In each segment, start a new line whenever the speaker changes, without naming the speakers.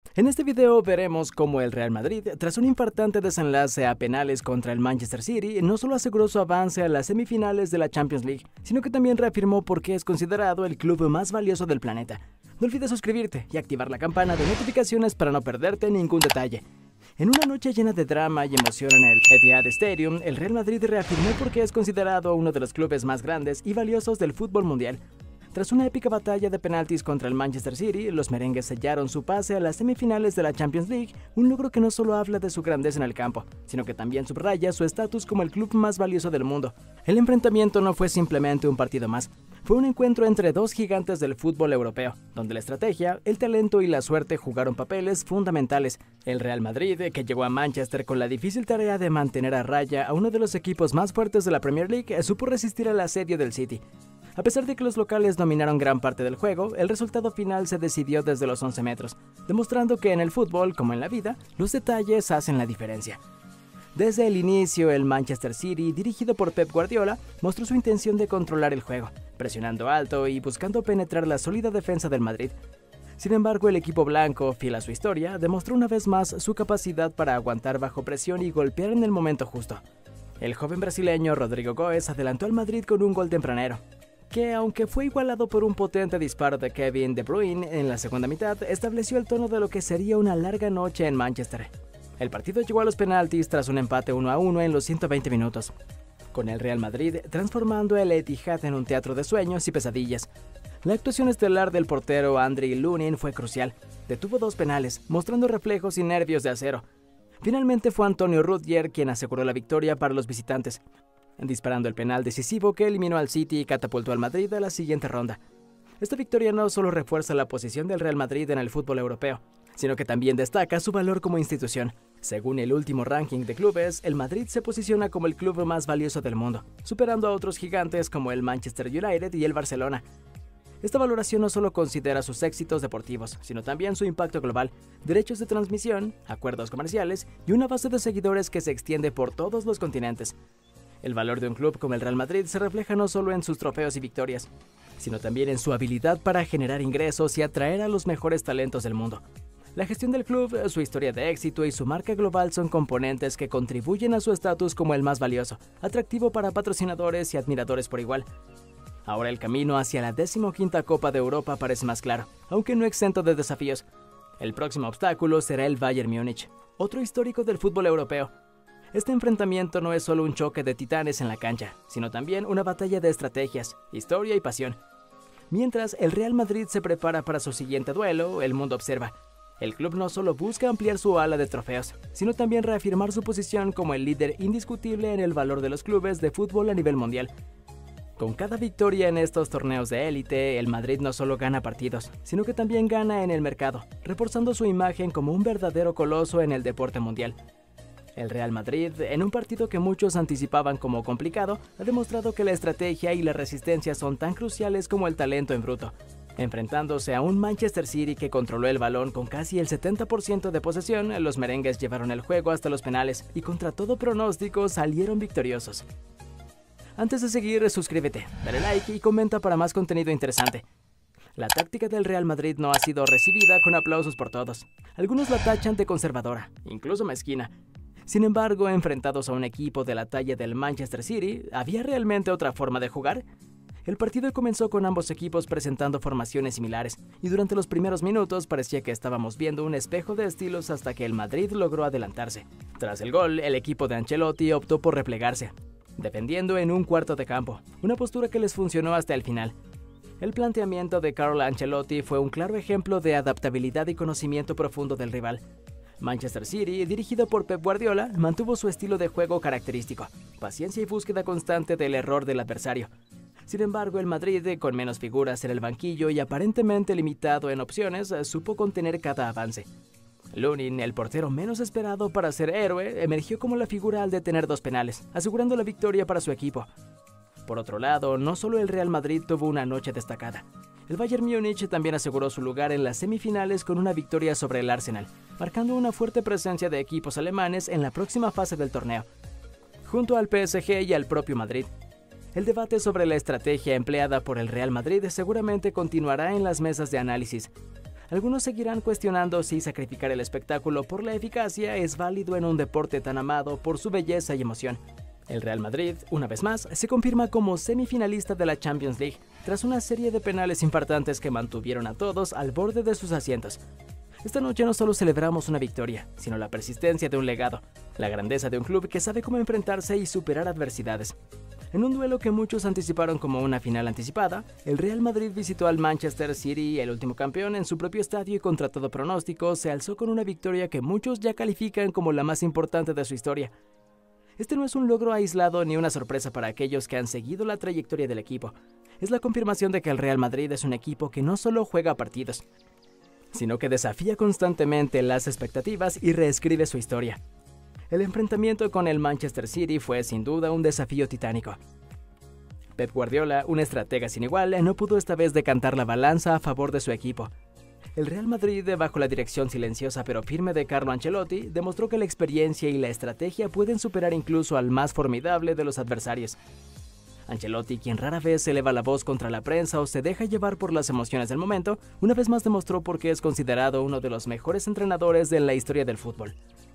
En este video veremos cómo el Real Madrid, tras un impactante desenlace a penales contra el Manchester City, no solo aseguró su avance a las semifinales de la Champions League, sino que también reafirmó por qué es considerado el club más valioso del planeta. No olvides suscribirte y activar la campana de notificaciones para no perderte ningún detalle. En una noche llena de drama y emoción en el Etihad Stadium, el Real Madrid reafirmó por qué es considerado uno de los clubes más grandes y valiosos del fútbol mundial. Tras una épica batalla de penaltis contra el Manchester City, los merengues sellaron su pase a las semifinales de la Champions League, un logro que no solo habla de su grandeza en el campo, sino que también subraya su estatus como el club más valioso del mundo. El enfrentamiento no fue simplemente un partido más, fue un encuentro entre dos gigantes del fútbol europeo, donde la estrategia, el talento y la suerte jugaron papeles fundamentales. El Real Madrid, que llegó a Manchester con la difícil tarea de mantener a raya a uno de los equipos más fuertes de la Premier League, supo resistir al asedio del City. A pesar de que los locales dominaron gran parte del juego, el resultado final se decidió desde los 11 metros, demostrando que en el fútbol, como en la vida, los detalles hacen la diferencia. Desde el inicio, el Manchester City, dirigido por Pep Guardiola, mostró su intención de controlar el juego, presionando alto y buscando penetrar la sólida defensa del Madrid. Sin embargo, el equipo blanco, fiel a su historia, demostró una vez más su capacidad para aguantar bajo presión y golpear en el momento justo. El joven brasileño Rodrigo Goes adelantó al Madrid con un gol tempranero, que, aunque fue igualado por un potente disparo de Kevin De Bruyne en la segunda mitad, estableció el tono de lo que sería una larga noche en Manchester. El partido llegó a los penaltis tras un empate 1-1 en los 120 minutos, con el Real Madrid transformando el Etihad en un teatro de sueños y pesadillas. La actuación estelar del portero Andriy Lunin fue crucial, detuvo dos penales, mostrando reflejos y nervios de acero. Finalmente fue Antonio Rudiger quien aseguró la victoria para los visitantes, disparando el penal decisivo que eliminó al City y catapultó al Madrid a la siguiente ronda. Esta victoria no solo refuerza la posición del Real Madrid en el fútbol europeo, sino que también destaca su valor como institución. Según el último ranking de clubes, el Madrid se posiciona como el club más valioso del mundo, superando a otros gigantes como el Manchester United y el Barcelona. Esta valoración no solo considera sus éxitos deportivos, sino también su impacto global, derechos de transmisión, acuerdos comerciales y una base de seguidores que se extiende por todos los continentes. El valor de un club como el Real Madrid se refleja no solo en sus trofeos y victorias, sino también en su habilidad para generar ingresos y atraer a los mejores talentos del mundo. La gestión del club, su historia de éxito y su marca global son componentes que contribuyen a su estatus como el más valioso, atractivo para patrocinadores y admiradores por igual. Ahora el camino hacia la 15ª Copa de Europa parece más claro, aunque no exento de desafíos. El próximo obstáculo será el Bayern Múnich, otro histórico del fútbol europeo. Este enfrentamiento no es solo un choque de titanes en la cancha, sino también una batalla de estrategias, historia y pasión. Mientras el Real Madrid se prepara para su siguiente duelo, el mundo observa. El club no solo busca ampliar su ala de trofeos, sino también reafirmar su posición como el líder indiscutible en el valor de los clubes de fútbol a nivel mundial. Con cada victoria en estos torneos de élite, el Madrid no solo gana partidos, sino que también gana en el mercado, reforzando su imagen como un verdadero coloso en el deporte mundial. El Real Madrid, en un partido que muchos anticipaban como complicado, ha demostrado que la estrategia y la resistencia son tan cruciales como el talento en bruto. Enfrentándose a un Manchester City que controló el balón con casi el 70% de posesión, los merengues llevaron el juego hasta los penales y contra todo pronóstico salieron victoriosos. Antes de seguir, suscríbete, dale like y comenta para más contenido interesante. La táctica del Real Madrid no ha sido recibida con aplausos por todos. Algunos la tachan de conservadora, incluso mezquina. Sin embargo, enfrentados a un equipo de la talla del Manchester City, ¿había realmente otra forma de jugar? El partido comenzó con ambos equipos presentando formaciones similares, y durante los primeros minutos parecía que estábamos viendo un espejo de estilos hasta que el Madrid logró adelantarse. Tras el gol, el equipo de Ancelotti optó por replegarse, defendiendo en un cuarto de campo, una postura que les funcionó hasta el final. El planteamiento de Carlo Ancelotti fue un claro ejemplo de adaptabilidad y conocimiento profundo del rival. Manchester City, dirigido por Pep Guardiola, mantuvo su estilo de juego característico, paciencia y búsqueda constante del error del adversario. Sin embargo, el Madrid, con menos figuras en el banquillo y aparentemente limitado en opciones, supo contener cada avance. Lunin, el portero menos esperado para ser héroe, emergió como la figura al detener dos penales, asegurando la victoria para su equipo. Por otro lado, no solo el Real Madrid tuvo una noche destacada. El Bayern Múnich también aseguró su lugar en las semifinales con una victoria sobre el Arsenal, marcando una fuerte presencia de equipos alemanes en la próxima fase del torneo, junto al PSG y al propio Madrid. El debate sobre la estrategia empleada por el Real Madrid seguramente continuará en las mesas de análisis. Algunos seguirán cuestionando si sacrificar el espectáculo por la eficacia es válido en un deporte tan amado por su belleza y emoción. El Real Madrid, una vez más, se confirma como semifinalista de la Champions League, tras una serie de penales importantes que mantuvieron a todos al borde de sus asientos. Esta noche no solo celebramos una victoria, sino la persistencia de un legado, la grandeza de un club que sabe cómo enfrentarse y superar adversidades. En un duelo que muchos anticiparon como una final anticipada, el Real Madrid visitó al Manchester City, el último campeón, en su propio estadio y contra todo pronóstico se alzó con una victoria que muchos ya califican como la más importante de su historia. Este no es un logro aislado ni una sorpresa para aquellos que han seguido la trayectoria del equipo. Es la confirmación de que el Real Madrid es un equipo que no solo juega partidos, sino que desafía constantemente las expectativas y reescribe su historia. El enfrentamiento con el Manchester City fue sin duda un desafío titánico. Pep Guardiola, un estratega sin igual, no pudo esta vez decantar la balanza a favor de su equipo. El Real Madrid, bajo la dirección silenciosa pero firme de Carlo Ancelotti, demostró que la experiencia y la estrategia pueden superar incluso al más formidable de los adversarios. Ancelotti, quien rara vez eleva la voz contra la prensa o se deja llevar por las emociones del momento, una vez más demostró por qué es considerado uno de los mejores entrenadores de la historia del fútbol.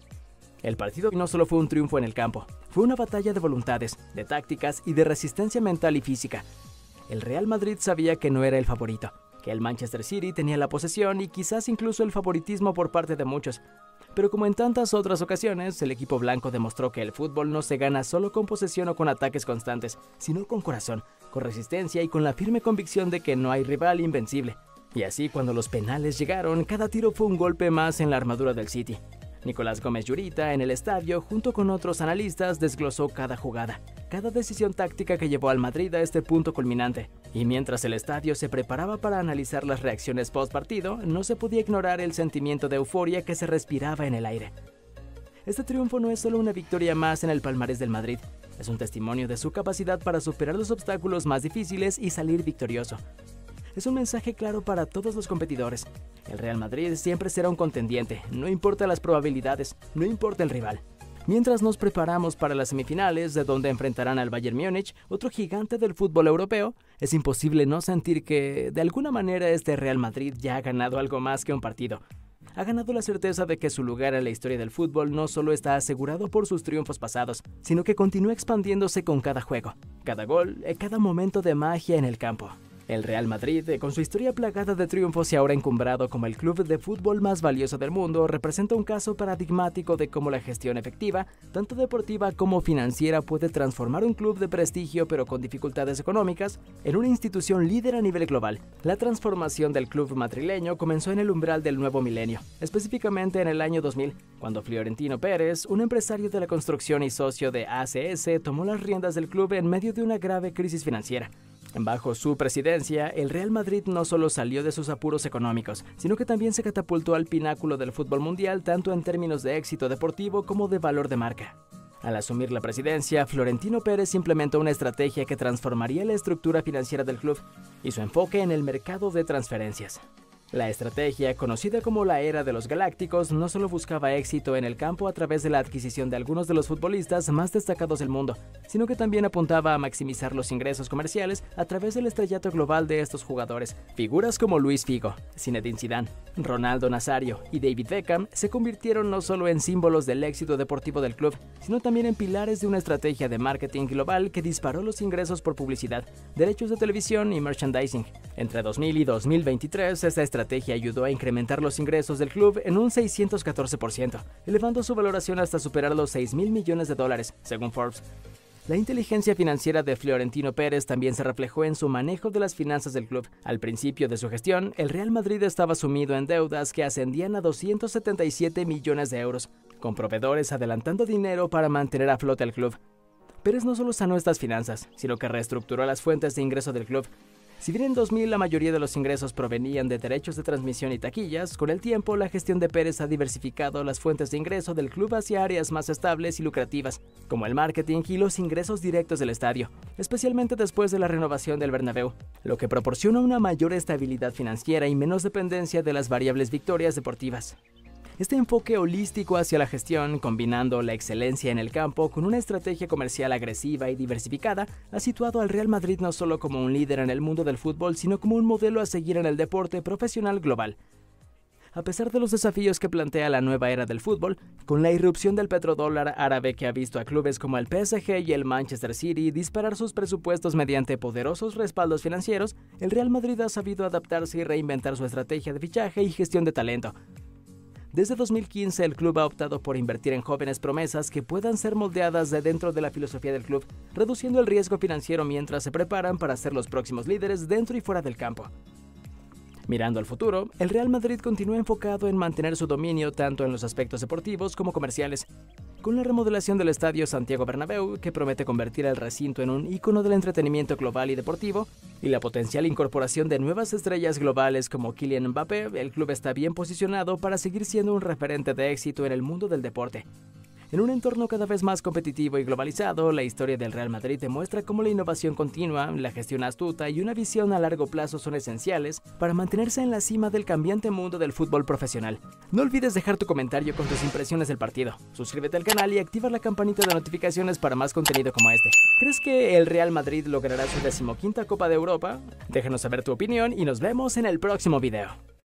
El partido no solo fue un triunfo en el campo, fue una batalla de voluntades, de tácticas y de resistencia mental y física. El Real Madrid sabía que no era el favorito, que el Manchester City tenía la posesión y quizás incluso el favoritismo por parte de muchos. Pero como en tantas otras ocasiones, el equipo blanco demostró que el fútbol no se gana solo con posesión o con ataques constantes, sino con corazón, con resistencia y con la firme convicción de que no hay rival invencible. Y así, cuando los penales llegaron, cada tiro fue un golpe más en la armadura del City. Nicolás Gómez Llurita, en el estadio, junto con otros analistas, desglosó cada jugada, cada decisión táctica que llevó al Madrid a este punto culminante. Y mientras el estadio se preparaba para analizar las reacciones post-partido, no se podía ignorar el sentimiento de euforia que se respiraba en el aire. Este triunfo no es solo una victoria más en el palmarés del Madrid, es un testimonio de su capacidad para superar los obstáculos más difíciles y salir victorioso. Es un mensaje claro para todos los competidores. El Real Madrid siempre será un contendiente, no importa las probabilidades, no importa el rival. Mientras nos preparamos para las semifinales, de donde enfrentarán al Bayern Múnich, otro gigante del fútbol europeo, es imposible no sentir que, de alguna manera, este Real Madrid ya ha ganado algo más que un partido. Ha ganado la certeza de que su lugar en la historia del fútbol no solo está asegurado por sus triunfos pasados, sino que continúa expandiéndose con cada juego, cada gol, cada momento de magia en el campo. El Real Madrid, con su historia plagada de triunfos y ahora encumbrado como el club de fútbol más valioso del mundo, representa un caso paradigmático de cómo la gestión efectiva, tanto deportiva como financiera, puede transformar un club de prestigio pero con dificultades económicas en una institución líder a nivel global. La transformación del club madrileño comenzó en el umbral del nuevo milenio, específicamente en el año 2000, cuando Florentino Pérez, un empresario de la construcción y socio de ACS, tomó las riendas del club en medio de una grave crisis financiera. Bajo su presidencia, el Real Madrid no solo salió de sus apuros económicos, sino que también se catapultó al pináculo del fútbol mundial tanto en términos de éxito deportivo como de valor de marca. Al asumir la presidencia, Florentino Pérez implementó una estrategia que transformaría la estructura financiera del club y su enfoque en el mercado de transferencias. La estrategia, conocida como la Era de los Galácticos, no solo buscaba éxito en el campo a través de la adquisición de algunos de los futbolistas más destacados del mundo, sino que también apuntaba a maximizar los ingresos comerciales a través del estrellato global de estos jugadores. Figuras como Luis Figo, Zinedine Zidane, Ronaldo Nazario y David Beckham se convirtieron no solo en símbolos del éxito deportivo del club, sino también en pilares de una estrategia de marketing global que disparó los ingresos por publicidad, derechos de televisión y merchandising. Entre 2000 y 2023, esta estrategia ayudó a incrementar los ingresos del club en un 614%, elevando su valoración hasta superar los $6.000 millones, según Forbes. La inteligencia financiera de Florentino Pérez también se reflejó en su manejo de las finanzas del club. Al principio de su gestión, el Real Madrid estaba sumido en deudas que ascendían a 277 millones de euros, con proveedores adelantando dinero para mantener a flote al club. Pérez no solo sanó estas finanzas, sino que reestructuró las fuentes de ingreso del club. Si bien en 2000 la mayoría de los ingresos provenían de derechos de transmisión y taquillas, con el tiempo la gestión de Pérez ha diversificado las fuentes de ingreso del club hacia áreas más estables y lucrativas, como el marketing y los ingresos directos del estadio, especialmente después de la renovación del Bernabéu, lo que proporciona una mayor estabilidad financiera y menos dependencia de las variables victorias deportivas. Este enfoque holístico hacia la gestión, combinando la excelencia en el campo con una estrategia comercial agresiva y diversificada, ha situado al Real Madrid no solo como un líder en el mundo del fútbol, sino como un modelo a seguir en el deporte profesional global. A pesar de los desafíos que plantea la nueva era del fútbol, con la irrupción del petrodólar árabe que ha visto a clubes como el PSG y el Manchester City disparar sus presupuestos mediante poderosos respaldos financieros, el Real Madrid ha sabido adaptarse y reinventar su estrategia de fichaje y gestión de talento. Desde 2015, el club ha optado por invertir en jóvenes promesas que puedan ser moldeadas de dentro de la filosofía del club, reduciendo el riesgo financiero mientras se preparan para ser los próximos líderes dentro y fuera del campo. Mirando al futuro, el Real Madrid continúa enfocado en mantener su dominio tanto en los aspectos deportivos como comerciales, con la remodelación del estadio Santiago Bernabéu, que promete convertir el recinto en un ícono del entretenimiento global y deportivo, y la potencial incorporación de nuevas estrellas globales como Kylian Mbappé, el club está bien posicionado para seguir siendo un referente de éxito en el mundo del deporte. En un entorno cada vez más competitivo y globalizado, la historia del Real Madrid demuestra cómo la innovación continua, la gestión astuta y una visión a largo plazo son esenciales para mantenerse en la cima del cambiante mundo del fútbol profesional. No olvides dejar tu comentario con tus impresiones del partido, suscríbete al canal y activa la campanita de notificaciones para más contenido como este. ¿Crees que el Real Madrid logrará su 15ª Copa de Europa? Déjanos saber tu opinión y nos vemos en el próximo video.